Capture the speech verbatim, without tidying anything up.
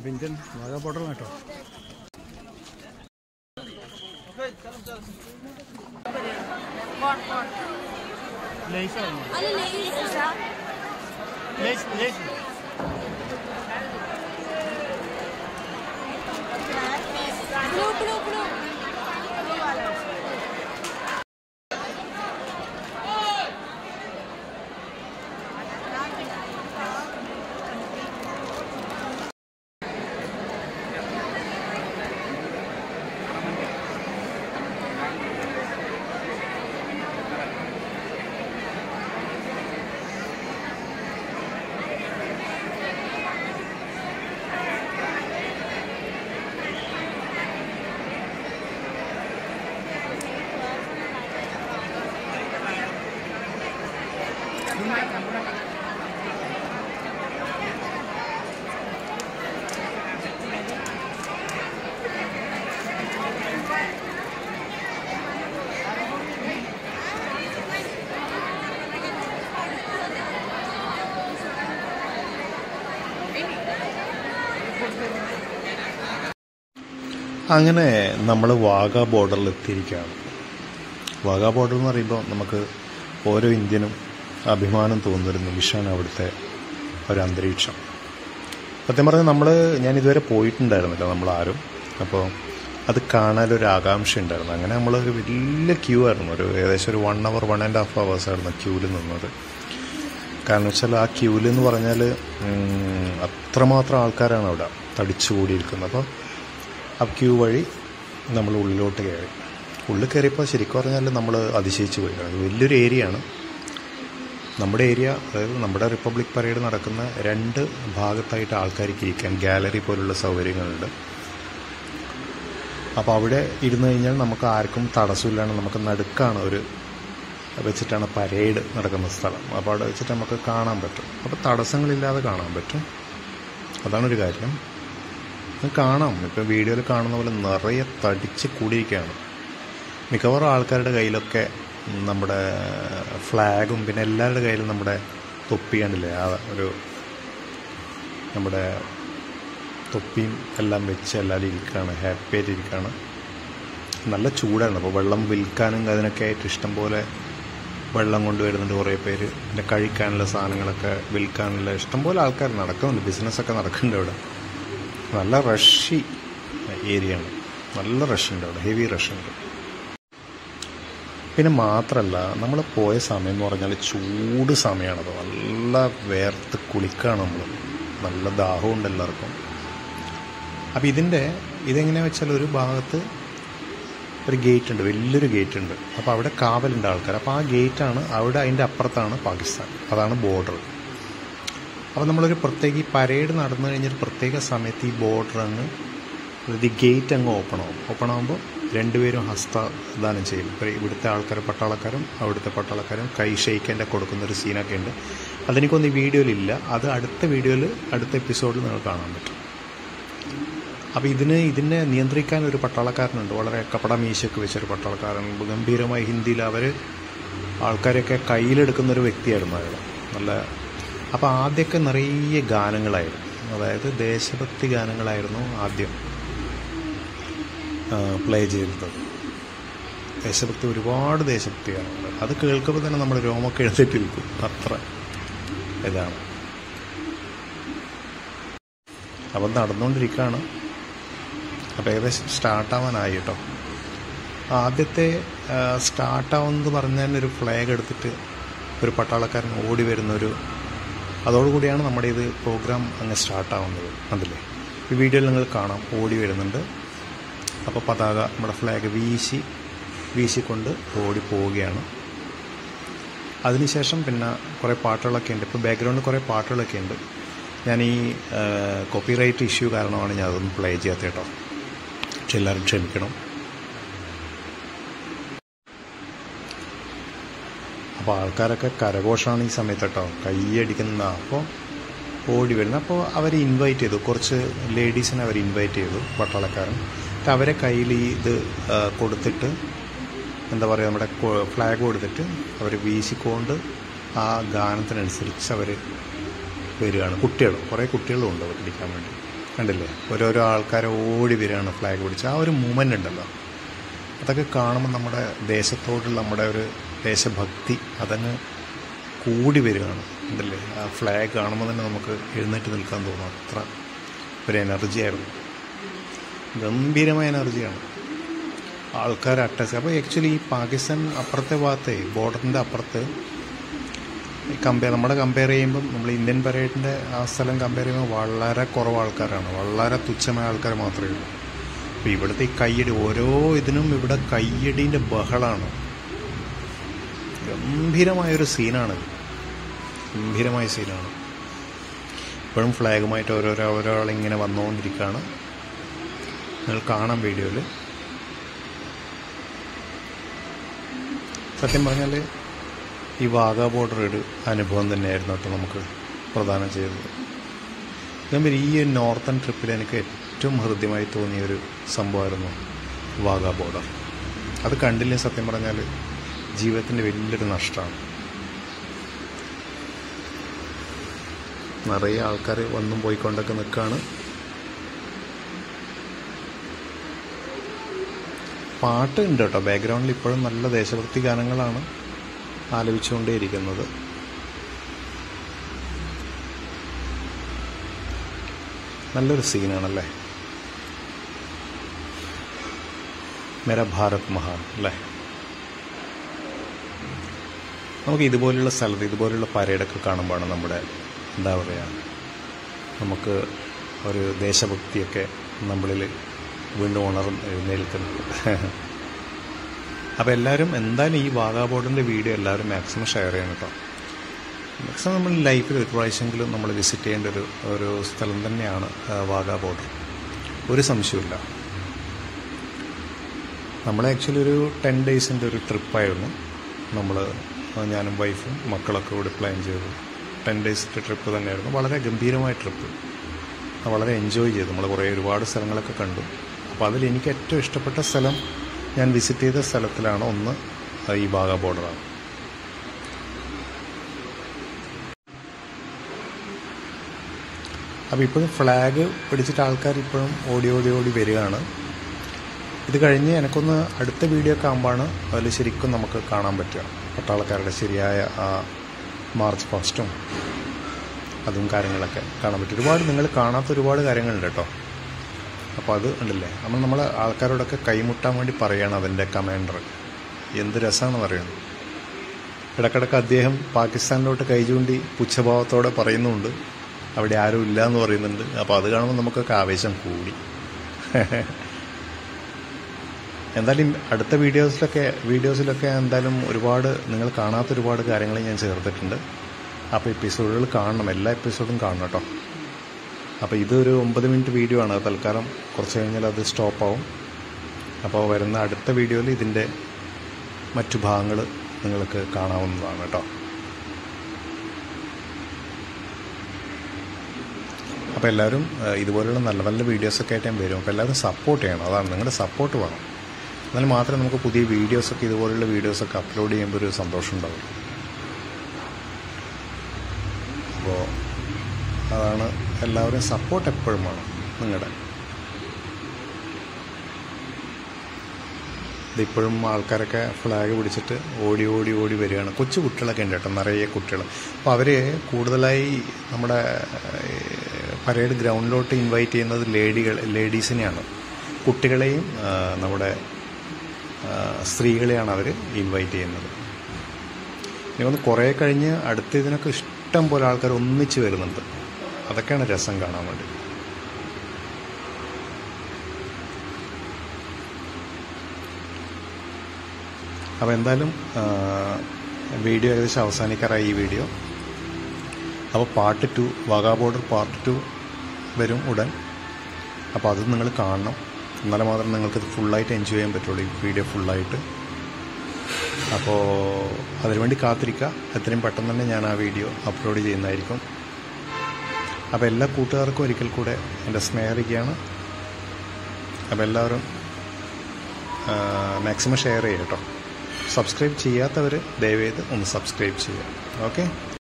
Indian Wagah border में तो less अरे less less less blue blue blue അങ്ങനെ നമ്മൾ വാഗ ബോർഡറിൽ എത്തിയിരിക്കുകയാണ്. വാഗ ബോർഡർ എന്ന് പറയുമ്പോൾ നമുക്ക് ഓരോ ഇന്ത്യനും അഭിമാനം തോന്നുന്നൊരു നിമിഷമാണ് അവിടുത്തെ ഒരു അന്തരീക്ഷം. സത്യം പറഞ്ഞാൽ നമ്മൾ ഞാൻ ഇതുവരെ പോയിട്ടുണ്ടായിരുന്നില്ല നമ്മളാരും. അപ്പോൾ അത് കാണാനൊരു ആകാംക്ഷ ഉണ്ടായിരുന്നു. അങ്ങനെ നമ്മളൊരു വലിയ ക്യൂ ആയിരുന്നു. ഒരു ഏകദേശം ഒരു one hour one and half hours ആയിരുന്നു ക്യൂവിൽ നിന്നത്. കാരണം വെച്ചാൽ ആ ക്യൂവിൽ എന്ന് പറഞ്ഞാൽ അത്രമാത്രം ആൾക്കാരാണ് അവിടെ തടിച്ചു കൂടിയിരിക്കുന്നത്. അപ്പോൾ ആ ക്യൂ വഴി നമ്മൾ ഉള്ളിലോട്ട് കയറി. ഉള്ളിൽ കയറിയപ്പോൾ ശരിക്കും പറഞ്ഞാൽ നമ്മൾ അതിശയിച്ച് പോയി. അത് വലിയൊരു ഏരിയ ആണ്. നമ്മുടെ ഏരിയ, അതായത് നമ്മുടെ റിപ്പബ്ലിക് പരേഡ് നടക്കുന്ന രണ്ട് ഭാഗത്തായിട്ട് ആൾക്കാർക്ക് ഇരിക്കാൻ ഗാലറി പോലുള്ള സൗകര്യങ്ങളുണ്ട്. അപ്പോൾ അവിടെ ഇരുന്ന് കഴിഞ്ഞാൽ നമുക്ക് ആർക്കും തടസ്സമില്ലാണ്ട് നമുക്ക് നടുക്കാണ് ഒരു വെച്ചിട്ടാണ് പരേഡ് നടക്കുന്ന സ്ഥലം. അപ്പോൾ അവിടെ വെച്ചിട്ട് നമുക്ക് കാണാൻ പറ്റും. അപ്പോൾ തടസ്സങ്ങളില്ലാതെ കാണാൻ പറ്റും. അതാണൊരു കാര്യം. കാണാം, ഇപ്പം വീഡിയോയിൽ കാണുന്ന പോലെ നിറയെ തടിച്ച് കൂടിയിരിക്കുകയാണ്. മിക്കവാറും ആൾക്കാരുടെ കയ്യിലൊക്കെ നമ്മുടെ ഫ്ലാഗും പിന്നെ എല്ലാവരുടെ കയ്യിലും നമ്മുടെ തൊപ്പി കണ്ടില്ലേ, ആ ഒരു നമ്മുടെ തൊപ്പിയും എല്ലാം വെച്ച് എല്ലാവരും ഇരിക്കുകയാണ്, ഹാപ്പി ആയിട്ട് ഇരിക്കുകയാണ്. നല്ല ചൂടാണ്. അപ്പോൾ വെള്ളം വിൽക്കാനും അതിനൊക്കെ ആയിട്ട് ഇഷ്ടംപോലെ വെള്ളം കൊണ്ടുവരുന്നുണ്ട് കുറേ പേര്. പിന്നെ കഴിക്കാനുള്ള സാധനങ്ങളൊക്കെ വിൽക്കാനുള്ള ഇഷ്ടംപോലെ ആൾക്കാർ നടക്കുന്നുണ്ട്. ബിസിനസ്സൊക്കെ നടക്കുന്നുണ്ട് അവിടെ. നല്ല റഷി ഏരിയയാണ്. നല്ല റഷുണ്ട് അവിടെ, ഹെവി റഷുണ്ട്. പിന്നെ മാത്രമല്ല നമ്മൾ പോയ സമയം എന്ന് പറഞ്ഞാൽ ചൂട് സമയമാണത്. നല്ല വേർത്ത് കുളിക്കുകയാണ് നമ്മൾ. നല്ല ദാഹമുണ്ട് എല്ലാവർക്കും. അപ്പോൾ ഇതിൻ്റെ ഇതെങ്ങനെയാണെന്ന് വെച്ചാൽ ഒരു ഭാഗത്ത് ഒരു ഗേറ്റ് ഉണ്ട്, വലിയൊരു ഗേറ്റ് ഉണ്ട്. അപ്പോൾ അവിടെ കാവലുണ്ട് ആൾക്കാർ. അപ്പോൾ ആ ഗേറ്റാണ് അവിടെ, അതിൻ്റെ അപ്പുറത്താണ് പാകിസ്ഥാൻ. അതാണ് ബോർഡർ. അപ്പോൾ നമ്മളൊരു പ്രത്യേക ഈ പരേഡ് നടന്നു കഴിഞ്ഞൊരു പ്രത്യേക സമയത്ത് ഈ ബോർഡർ അങ്ങ്, അതായത് ഈ ഗേറ്റ് അങ്ങ് ഓപ്പൺ ആവും. ഓപ്പൺ ആകുമ്പോൾ രണ്ടുപേരും ഹസ്തദാനം ചെയ്യും. ഇപ്പോൾ ഇവിടുത്തെ ആൾക്കാർ പട്ടാളക്കാരും അവിടുത്തെ പട്ടാളക്കാരും കൈ ഷെയ്ക്കേണ്ട കൊടുക്കുന്നൊരു സീനൊക്കെ ഉണ്ട്. അതെനിക്കൊന്നും ഈ വീഡിയോയിലില്ല. അത് അടുത്ത വീഡിയോയിൽ അടുത്ത എപ്പിസോഡിൽ നിങ്ങൾക്ക് കാണാൻ പറ്റും. അപ്പോൾ ഇതിന് ഇതിനെ നിയന്ത്രിക്കാൻ ഒരു പട്ടാളക്കാരനുണ്ട്. വളരെ കപട മീശയൊക്കെ വെച്ചൊരു പട്ടാളക്കാരൻ. ഗംഭീരമായി ഹിന്ദിയിൽ അവർ ആൾക്കാരെയൊക്കെ കയ്യിലെടുക്കുന്നൊരു വ്യക്തിയായിരുന്നു അയാൾ. നല്ല അപ്പോൾ ആദ്യമൊക്കെ നിറയെ ഗാനങ്ങളായിരുന്നു. അതായത് ദേശഭക്തി ഗാനങ്ങളായിരുന്നു ആദ്യം പ്ലേ ചെയ്തത്. ദേശഭക്തി, ഒരുപാട് ദേശഭക്തി ഗാനങ്ങൾ. അത് കേൾക്കുമ്പോൾ തന്നെ നമ്മുടെ രോമൊക്കെ എഴുന്നേറ്റ് നിൽക്കും. അത്ര ഇതാണ്. അപ്പം നടന്നുകൊണ്ടിരിക്കുകയാണ്. അപ്പോൾ ഏകദേശം സ്റ്റാർട്ടാവാനായി കേട്ടോ. ആദ്യത്തെ സ്റ്റാർട്ടാവുമെന്ന് പറഞ്ഞാൽ ഒരു ഫ്ലാഗ് എടുത്തിട്ട് ഒരു പട്ടാളക്കാരൻ ഓടി വരുന്നൊരു, അതോടുകൂടിയാണ് നമ്മുടെ ഇത് പ്രോഗ്രാം അങ്ങ് സ്റ്റാർട്ടാവുന്നത്. കണ്ടില്ലേ, ഈ വീഡിയോയിൽ നിങ്ങൾ കാണാം, ഓടി വരുന്നുണ്ട്. അപ്പോൾ പതാക, നമ്മുടെ ഫ്ലാഗ് വീശി വീശിക്കൊണ്ട് ഓടി പോവുകയാണ്. അതിനുശേഷം പിന്നെ കുറേ പാട്ടുകളൊക്കെ ഉണ്ട്. ഇപ്പോൾ ബാക്ക്ഗ്രൗണ്ടിൽ കുറേ പാട്ടുകളൊക്കെ ഉണ്ട്. ഞാൻ ഈ കോപ്പിറൈറ്റ് ഇഷ്യൂ കാരണമാണ് ഞാൻ അതൊന്നും പ്ലേ ചെയ്യാത്തത് കേട്ടോ. പക്ഷെ എല്ലാവരും ക്ഷമിക്കണം. അപ്പോൾ ആൾക്കാരൊക്കെ കരഘോഷമാണ് ഈ സമയത്ത് കേട്ടോ, കൈയടിക്കുന്ന. അപ്പോൾ ഓടി വരുന്നത്. അപ്പോൾ അവർ ഇൻവൈറ്റ് ചെയ്തു, കുറച്ച് ലേഡീസിനെ അവർ ഇൻവൈറ്റ് ചെയ്തു പട്ടാളക്കാരൻ. അവരെ കയ്യിൽ ഈ ഇത് കൊടുത്തിട്ട്, എന്താ പറയുക, നമ്മുടെ ഫ്ലാഗ് കൊടുത്തിട്ട് അവർ വീശിക്കൊണ്ട് ആ ഗാനത്തിനനുസരിച്ച് അവർ വരികയാണ്. കുട്ടികളും കുറേ കുട്ടികളും ഉണ്ട് അവർ ഇരിക്കാൻ വേണ്ടി. കണ്ടില്ലേ, ഓരോരോ ആൾക്കാർ ഓടി വരികയാണ് ഫ്ലാഗ് പിടിച്ച്. ആ ഒരു മൂമെൻ്റ് ഉണ്ടല്ലോ, അതൊക്കെ കാണുമ്പോൾ നമ്മുടെ ദേശത്തോടുള്ള നമ്മുടെ ഒരു ദേശഭക്തി അതങ്ങ് കൂടി വരികയാണ്. ഉണ്ടല്ലേ, ആ ഫ്ലാഗ് കാണുമ്പോൾ തന്നെ നമുക്ക് എഴുന്നേറ്റ് നിൽക്കാൻ തോന്നും. അത്ര ഒരു എനർജി ആയിരുന്നു, ഗംഭീരമായ എനർജിയാണ്. ആൾക്കാർ അറ്റാച്ച്. അപ്പോൾ ആക്ച്വലി ഈ പാകിസ്ഥാൻ അപ്പുറത്തെ ഭാഗത്തെ ബോർഡറിൻ്റെ അപ്പുറത്ത് കമ്പയർ നമ്മുടെ കമ്പയർ ചെയ്യുമ്പം നമ്മൾ ഇന്ത്യൻ പരേഡിൻ്റെ ആ സ്ഥലം കമ്പയർ ചെയ്യുമ്പോൾ വളരെ കുറവ് ആൾക്കാരാണ്, വളരെ തുച്ഛമായ ആൾക്കാർ മാത്രമേ ഉള്ളൂ. അപ്പോൾ ഇവിടുത്തെ ഈ കയ്യടി, ഓരോ ഇതിനും ഇവിടെ കയ്യടീൻ്റെ ബഹളമാണ്. ഗംഭീരമായൊരു സീനാണ്, ഗംഭീരമായ സീനാണ്. ഇപ്പോഴും ഫ്ലാഗുമായിട്ട് ഓരോരോ ഓരോരാളിങ്ങനെ വന്നുകൊണ്ടിരിക്കുകയാണ്. നിങ്ങൾ കാണാം വീഡിയോയിൽ. സത്യം പറഞ്ഞാൽ ഈ വാഗാ ബോർഡർ ഒരു അനുഭവം തന്നെയായിരുന്നു കേട്ടോ നമുക്ക് പ്രദാനം ചെയ്തത്. അതുപോലെ ഈ നോർത്തേൺ ട്രിപ്പിൽ എനിക്ക് ഏറ്റവും ഹൃദ്യമായി തോന്നിയൊരു സംഭവമായിരുന്നു വാഗാ ബോർഡർ. അത് കണ്ടില്ലേ സത്യം പറഞ്ഞാൽ ജീവിതത്തിൻ്റെ വലിയൊരു നഷ്ടമാണ്. നിറയെ ആൾക്കാർ വന്നും പോയിക്കൊണ്ടൊക്കെ നിൽക്കുകയാണ്. പാട്ട് ഉണ്ട് കേട്ടോ ബാക്ക്ഗ്രൗണ്ടിൽ. ഇപ്പോഴും നല്ല ദേശഭക്തി ഗാനങ്ങളാണ് ആലപിച്ചുകൊണ്ടേയിരിക്കുന്നത്. നല്ലൊരു സീനാണല്ലേ, മേരാ ഭാരത് മഹാൻ അല്ലേ. നമുക്ക് ഇതുപോലുള്ള സ്ഥലത്ത് ഇതുപോലുള്ള പരേഡൊക്കെ കാണുമ്പോഴാണ് നമ്മുടെ എന്താ പറയുക, നമുക്ക് ഒരു ദേശഭക്തിയൊക്കെ നമ്മളിൽ വീണ്ടും ഉണർന്ന് എഴുന്നേൽക്കുന്നത്. അപ്പോൾ എല്ലാവരും എന്തായാലും ഈ വാഗാ ബോർഡറിൻ്റെ വീഡിയോ എല്ലാവരും മാക്സിമം ഷെയർ ചെയ്യണം കേട്ടോ. മാക്സിമം നമ്മൾ ലൈഫിൽ ഒരു പ്രാവശ്യമെങ്കിലും നമ്മൾ വിസിറ്റ് ചെയ്യേണ്ട ഒരു ഒരു സ്ഥലം തന്നെയാണ് വാഗാ ബോർഡർ, ഒരു സംശയമില്ല. നമ്മൾ ആക്ച്വലി ഒരു ടെൻ ഡേയ്സിൻ്റെ ഒരു ട്രിപ്പായിരുന്നു നമ്മൾ, ഞാനും വൈഫും മക്കളൊക്കെ കൂടി പ്ലാൻ ചെയ്തു. ടെൻ ഡേയ്സിൻ്റെ ട്രിപ്പ് തന്നെയായിരുന്നു, വളരെ ഗംഭീരമായ ട്രിപ്പ്, വളരെ എൻജോയ് ചെയ്തു. നമ്മൾ കുറേ ഒരുപാട് സ്ഥലങ്ങളൊക്കെ കണ്ടു. അപ്പോൾ അതിൽ എനിക്ക് ഏറ്റവും ഇഷ്ടപ്പെട്ട സ്ഥലം, ഞാൻ വിസിറ്റ് ചെയ്ത സ്ഥലത്തിലാണ് ഒന്ന് ഈ വാഗാ ബോർഡറാണ്. അപ്പോൾ ഇപ്പോഴും ഫ്ലാഗ് പിടിച്ചിട്ട് ആൾക്കാർ ഇപ്പോഴും ഓടി ഓടി ഓടി വരികയാണ്. ഇത് കഴിഞ്ഞ് എനിക്കൊന്ന് അടുത്ത വീഡിയോ ഒക്കെ ആകുമ്പോഴാണ് അതിൽ ശരിക്കും നമുക്ക് കാണാൻ പറ്റുക പട്ടാളക്കാരുടെ ശരിയായ ആ മാർച്ച് പാസ്റ്റും അതും കാര്യങ്ങളൊക്കെ കാണാൻ പറ്റും. ഒരുപാട് നിങ്ങൾ കാണാത്ത ഒരുപാട് കാര്യങ്ങളുണ്ട് കേട്ടോ. അപ്പോൾ അത് ഉണ്ടല്ലേ, നമ്മൾ നമ്മൾ ആൾക്കാരോടൊക്കെ കൈമുട്ടാൻ വേണ്ടി പറയുകയാണ് അതിൻ്റെ കമാൻഡർ. എന്ത് രസമാണെന്ന് പറയുന്നത്. ഇടക്കിടക്ക് അദ്ദേഹം പാകിസ്ഥാനിലോട്ട് കൈ ചൂണ്ടി പുച്ഛഭാവത്തോടെ പറയുന്നുണ്ട്, അവിടെ ആരും ഇല്ല എന്ന് പറയുന്നുണ്ട്. അപ്പോൾ അത് കാണുമ്പോൾ നമുക്കൊക്കെ ആവേശം കൂടി. എന്തായാലും അടുത്ത വീഡിയോസിലൊക്കെ വീഡിയോസിലൊക്കെ എന്തായാലും ഒരുപാട് നിങ്ങൾ കാണാത്ത ഒരുപാട് കാര്യങ്ങൾ ഞാൻ ചേർത്തിട്ടുണ്ട്. അപ്പോൾ എപ്പിസോഡുകൾ കാണണം, എല്ലാ എപ്പിസോഡും കാണണം കേട്ടോ. അപ്പോൾ ഇതൊരു ഒമ്പത് മിനിറ്റ് വീഡിയോ ആണ്, തൽക്കാലം കുറച്ച് കഴിഞ്ഞാൽ അത് സ്റ്റോപ്പാവും. അപ്പോൾ വരുന്ന അടുത്ത വീഡിയോയിൽ ഇതിൻ്റെ മറ്റു ഭാഗങ്ങൾ നിങ്ങൾക്ക് കാണാവുന്നതാണ് കേട്ടോ. അപ്പോൾ എല്ലാവരും ഇതുപോലുള്ള നല്ല നല്ല വീഡിയോസൊക്കെ ആയിട്ട് ഞാൻ വരും. അപ്പോൾ എല്ലാവരും സപ്പോർട്ട് ചെയ്യണം, അതാണ് നിങ്ങളുടെ സപ്പോർട്ട് വേണം. എന്നാൽ മാത്രമേ നമുക്ക് പുതിയ വീഡിയോസൊക്കെ ഇതുപോലുള്ള വീഡിയോസൊക്കെ അപ്ലോഡ് ചെയ്യുമ്പോൾ ഒരു സന്തോഷം ഉണ്ടാവും. അപ്പോൾ അതാണ്, എല്ലാവരും സപ്പോർട്ട് എപ്പോഴും വേണം നിങ്ങളുടെ. ഇതിപ്പോഴും ആൾക്കാരൊക്കെ ഫ്ലാഗ് പിടിച്ചിട്ട് ഓടി ഓടി ഓടി വരികയാണ്. കൊച്ചു കുട്ടികളൊക്കെ ഉണ്ട് കേട്ടോ, നിറയെ കുട്ടികൾ. അപ്പോൾ അവർ കൂടുതലായി നമ്മുടെ പരേഡ് ഗ്രൗണ്ടിലോട്ട് ഇൻവൈറ്റ് ചെയ്യുന്നത് ലേഡികൾ ലേഡീസിനെയാണ്, കുട്ടികളെയും നമ്മുടെ സ്ത്രീകളെയാണ് അവർ ഇൻവൈറ്റ് ചെയ്യുന്നത്. ഇനി ഒന്ന് കുറേ കഴിഞ്ഞ് അടുത്ത ഇതിനൊക്കെ ഇഷ്ടം പോലെ ആൾക്കാർ ഒന്നിച്ച് വരുന്നുണ്ട്. അതൊക്കെയാണ് രസം കാണാൻ വേണ്ടി. അപ്പോൾ എന്തായാലും വീഡിയോ ഏകദേശം അവസാനിക്കാറായി ഈ വീഡിയോ. അപ്പോൾ part two, Wagah border part two വരും ഉടൻ. അപ്പോൾ അത് നിങ്ങൾ കാണണം, എന്നാലും മാത്രം നിങ്ങൾക്കത് ഫുള്ളായിട്ട് എൻജോയ് ചെയ്യാൻ പറ്റുള്ളൂ, ഈ വീഡിയോ ഫുള്ളായിട്ട്. അപ്പോൾ അതിനുവേണ്ടി കാത്തിരിക്കുക. എത്രയും പെട്ടെന്ന് തന്നെ ഞാൻ ആ വീഡിയോ അപ്ലോഡ് ചെയ്യുന്നതായിരിക്കും. അപ്പോൾ എല്ലാ കൂട്ടുകാർക്കും ഒരിക്കൽ കൂടെ എൻ്റെ സ്നേഹിക്കുകയാണ്. അപ്പോൾ എല്ലാവരും മാക്സിമം ഷെയർ ചെയ്യുക കേട്ടോ. സബ്സ്ക്രൈബ് ചെയ്യാത്തവർ ദയവേത് ഒന്ന് സബ്സ്ക്രൈബ് ചെയ്യുക. ഓക്കെ.